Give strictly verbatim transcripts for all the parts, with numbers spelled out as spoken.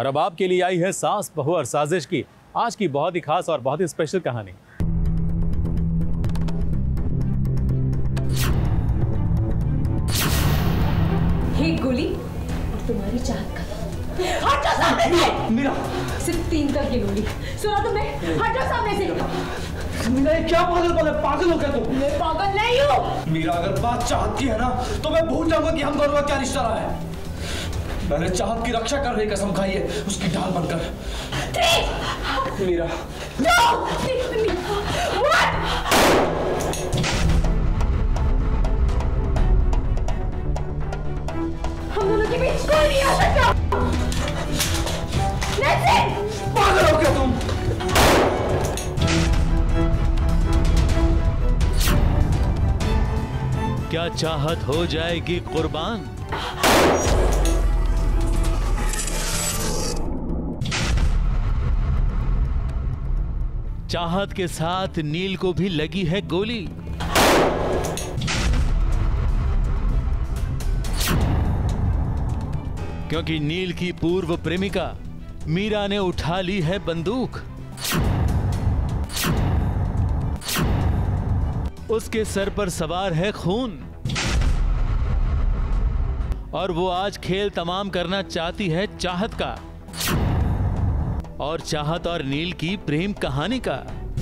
और अब आपके लिए आई है सास बहू और साजिश की आज की बहुत ही खास और बहुत ही स्पेशल कहानी। हे गोली और तुम्हारी चाहत का हट जाओ सामने से। मीरा सिर्फ तीन तक की गोली सुना तुमने? हट जाओ सामने से। मीरा ये क्या पागल है? पागल हो गया तू? मैं पागल नहीं हूँ। मीरा अगर बात चाहत की है ना तो मैं भूल जाऊंगा कि हम दोनों का क्या रिश्ता रहा है। मैंने चाहत की रक्षा कर रही कसम खाई है उसकी ढाल बनकर। मीरा हम दोनों के बीच कोई नहीं आ सकता। पागल हो गया तुम? क्या चाहत हो जाएगी कुर्बान? चाहत के साथ नील को भी लगी है गोली। क्योंकि नील की पूर्व प्रेमिका मीरा ने उठा ली है बंदूक। उसके सर पर सवार है खून और वो आज खेल तमाम करना चाहती है चाहत का और चाहत और नील की प्रेम कहानी का।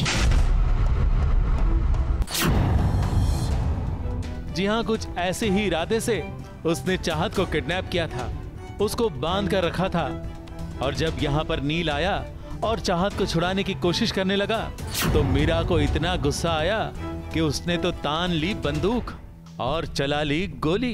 जी हां, कुछ ऐसे ही इरादे से उसने चाहत को किडनैप किया था, उसको बांध कर रखा था और जब यहां पर नील आया और चाहत को छुड़ाने की कोशिश करने लगा तो मीरा को इतना गुस्सा आया कि उसने तो तान ली बंदूक और चला ली गोली।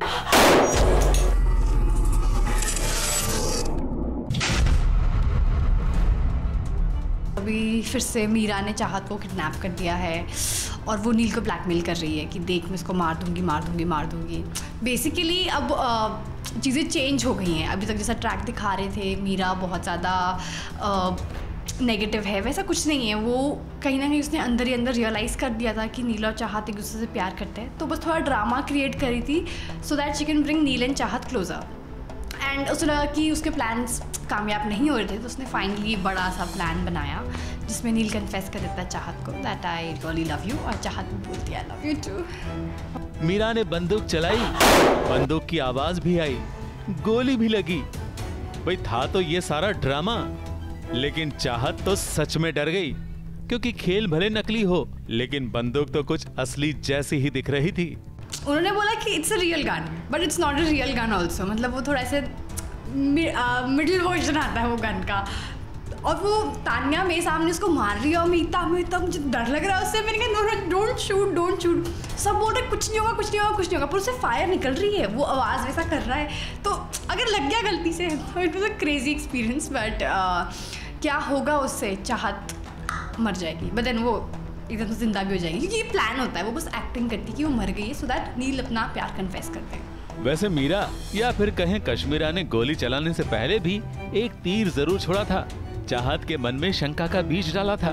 अभी फिर से मीरा ने चाहत को किडनैप कर दिया है और वो नील को ब्लैकमेल कर रही है कि देख मैं इसको मार दूंगी मार दूंगी मार दूंगी। बेसिकली अब चीज़ें चेंज हो गई हैं। अभी तक जैसा ट्रैक दिखा रहे थे मीरा बहुत ज़्यादा नेगेटिव है, वैसा कुछ नहीं है। वो कहीं ना कहीं उसने अंदर ही अंदर रियलाइज़ कर दिया था कि नील और चाहत एक दूसरे से प्यार करते हैं, तो बस थोड़ा ड्रामा क्रिएट करी थी so that she can bring Neel and Chahat closer. And उसे लगा कि उसके प्लान्स कामयाब नहीं हो रहे थे तो उसने फाइनली बड़ा सा प्लान बनाया जिसमें नील कन्फेस कर देता है चाहत को that I really love you और चाहत भी बोलती है I love you too. Meera ने बंदूक चलाई, बंदूक की आवाज भी आई, गोली भी लगी। भाई था तो ये सारा ड्रामा, लेकिन चाहत तो सच में डर गई क्योंकि खेल भले नकली हो लेकिन बंदूक तो कुछ असली जैसी ही दिख रही थी। उन्होंने बोला कि it's a real gun but it's not a real gun also, मतलब वो थोड़ा ऐसे मिडिल वर्जन आता है वो गन का। और वो तान्या मेरे सामने उसको मार रही है और मैं इतना मैं इतना मुझे डर लग रहा है उससे। मैंने कहा डोंट शूट डोंट शूट, सब बोल रहे कुछ नहीं होगा कुछ नहीं होगा कुछ नहीं होगा, पर उससे फायर निकल रही है, वो आवाज़ वैसा कर रहा है तो अगर लग गया गलती से तो it was a crazy experience. But क्या होगा उससे, चाहत मर जाएगी बट देन वो एकदम से जिंदा भी हो जाएगी क्योंकि ये प्लान होता है। वो बस एक्टिंग करती है कि वो मर गई है सो दैट नील अपना प्यार कन्फेस करते हैं। वैसे मीरा या फिर कहें कश्मीरा ने गोली चलाने से पहले भी एक तीर जरूर छोड़ा था, चाहत के मन में शंका का बीज डाला था।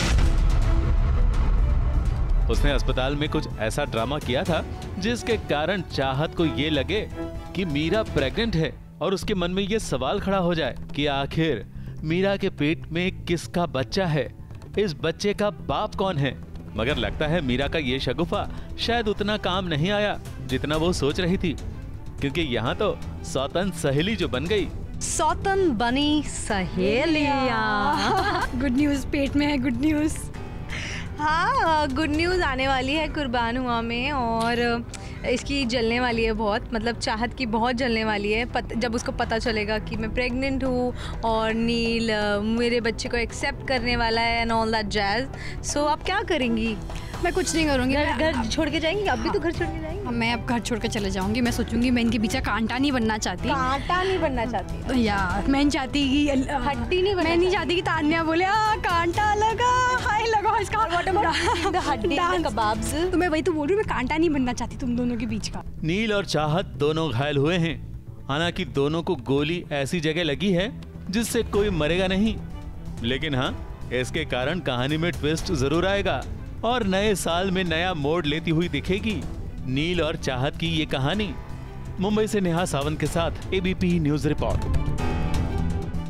उसने अस्पताल में कुछ ऐसा ड्रामा किया था जिसके कारण चाहत को ये लगे कि मीरा प्रेग्नेंट है और उसके मन में ये सवाल खड़ा हो जाए कि आखिर मीरा के पेट में किसका बच्चा है, इस बच्चे का बाप कौन है। मगर लगता है मीरा का ये शगुफा शायद उतना काम नहीं आया जितना वो सोच रही थी, क्योंकि यहाँ तो सौतन सहेली जो बन गई। सौतन बनी सहेलियाँ। गुड न्यूज़ पेट में है, गुड न्यूज़। हाँ, गुड न्यूज़ आने वाली है कुर्बान हुआ में और इसकी जलने वाली है बहुत, मतलब चाहत की बहुत जलने वाली है पत, जब उसको पता चलेगा कि मैं प्रेग्नेंट हूँ और नील मेरे बच्चे को एक्सेप्ट करने वाला है and all that jazz. So आप क्या करेंगी? मैं कुछ नहीं करूँगी, घर घर छोड़ के जाएंगी? अब भी तो घर छोड़ के जाएंगी। मैं अब घर छोड़ के चले जाऊँगी। मैं सोचूंगी मैं इनके पीछे कांटा नहीं बनना चाहती। कांटा नहीं बनना चाहती तो यार मैं नहीं चाहती कि हड्डी नहीं बनना, मैं नहीं चाहती कि तान्या बोले आ कांटा लगा हाय लगा इसका हड्डी कबाब्स। तो मैं वही तो बोल रही हूँ, मैं कांटा नहीं बनना चाहती तुम दोनों के बीच का। नील और चाहत दोनों घायल हुए हैं, हालांकि दोनों को गोली ऐसी जगह लगी है जिससे कोई मरेगा नहीं, लेकिन हाँ इसके कारण कहानी में ट्विस्ट जरूर आएगा और नए साल में नया मोड़ लेती हुई दिखेगी नील और चाहत की ये कहानी। मुंबई से नेहा सावंत के साथ एबीपी न्यूज रिपोर्ट।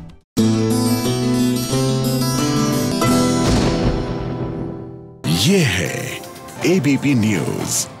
ये है एबीपी न्यूज।